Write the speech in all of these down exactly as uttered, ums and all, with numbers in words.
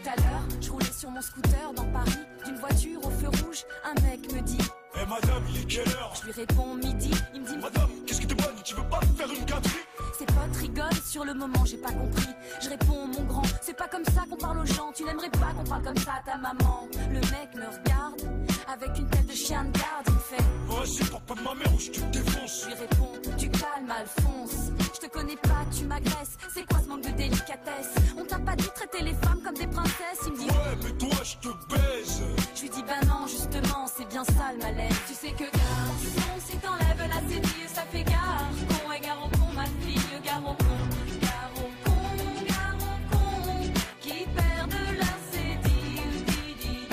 Tout à l'heure, je roulais sur mon scooter dans Paris, d'une voiture au feu rouge, un mec me dit Eh hey madame, il est quelle heure? Je lui réponds midi, il me dit Madame, qu'est-ce qui te bonne? Tu veux pas me faire une gâterie? Ses potes rigolent, sur le moment j'ai pas compris. Je réponds mon grand, c'est pas comme ça qu'on parle aux gens. Tu n'aimerais pas qu'on parle comme ça à ta maman. Le mec me regarde, avec une tête de chien de garde. Il me fait vas-y papa de ma mère ou je te défonce. Je lui réponds, tu calmes Alphonse. Je te connais pas, tu m'agresses. C'est quoi ce manque de délicatesse? On t'a pas dit traiter les femmes comme des princesses? Il me dit ouais mais toi je te baise. Je lui dis bah non justement, c'est bien ça le malaise. Tu sais que garçon, si t'enlèves la cédille, ça fait gare. Con et gare au con ma fille. Gare au con, gare au con, gare au con, qui perdent leur cédille.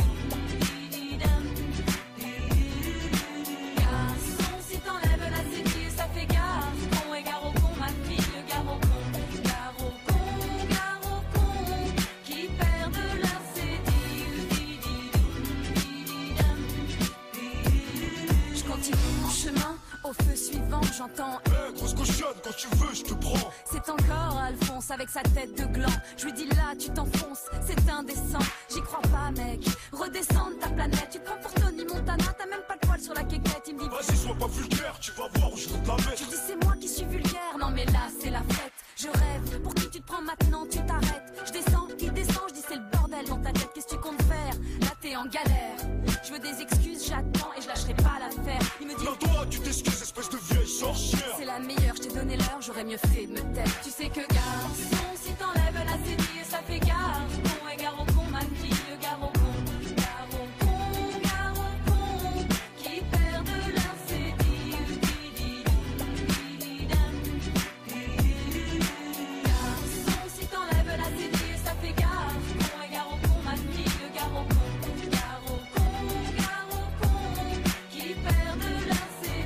Garçon, si t'enlèves la cédille, ça fait gare. Con et gare au con, ma fille, gare au con, gare au con, gare au con, qui perdent leur cédille. Je continue mon chemin. Au feu suivant, j'entends Eh, grosse cochonne, quand tu veux, je te prends. C'est encore Alphonse avec sa tête de gland. Je lui dis là, tu t'enfonces, c'est indécent. J'y crois pas, mec. Redescends de ta planète. Tu te prends pour Tony Montana, t'as même pas de poil sur la quéquette. Il me dit vas-y, sois pas vulgaire, tu vas voir où je vais te la mettre. Je dis c'est moi qui suis vulgaire. Non, mais là, c'est la fête. Je rêve, pour qui tu te prends maintenant, tu t'arrêtes. Je descends, il descend, je dis c'est le bordel dans ta tête. Qu'est-ce que tu comptes faire? Là, t'es en galère. Je veux des excuses, j'attends et je lâcherai pas l'affaire. Il me dit non, toi, tu t'excuses, espèce de vieille sorcière. C'est la meilleure, je t'ai donné l'heure, j'aurais mieux fait de me taire. Tu sais que garçon, si t'enlèves la cédille, ça fait gare. Con et gare au con, ma fille, gare au con. Gare au con, gare au con, qui perdent leur cédille. Garçon, si t'enlèves la cédille, ça fait gare. Con et gare au con, ma fille, gare au con. Gare au con, gare au con, qui perdent leur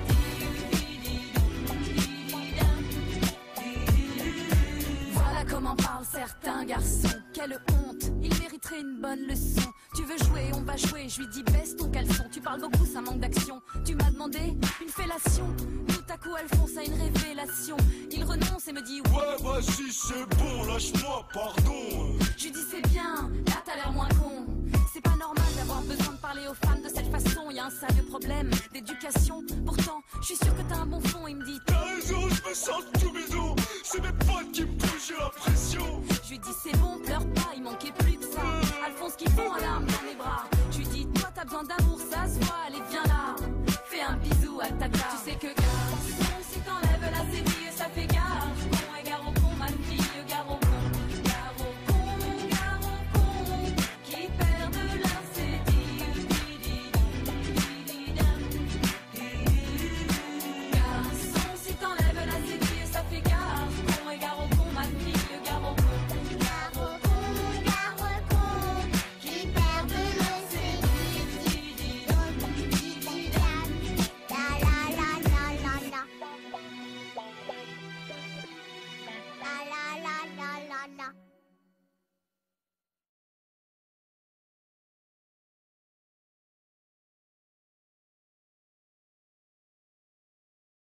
voilà comment parlent certains garçons. Quelle honte, il mériterait une bonne leçon. Tu veux jouer, on va jouer, je lui dis baisse ton caleçon. Tu parles beaucoup, ça manque d'action. Tu m'as demandé une fellation. Tout à coup Alphonse a une révélation. Il renonce et me dit ouais vas-y c'est bon, lâche-moi, pardon. Je lui dis c'est bien, là t'as l'air moins con. C'est pas normal d'avoir besoin de parler aux femmes de cette façon. Y a un sérieux problème d'éducation. Pourtant, je suis sûr que t'as un bon fond. Il me dit t'as raison, je me sens tout bidon. C'est mes potes qui me poussent, j'ai la pression. Je lui dis c'est bon, pleure pas, il manquait plus que ça. Alphonse qui fond en larmes dans mes bras. Je lui dis toi t'as besoin d'amour, ça se voit.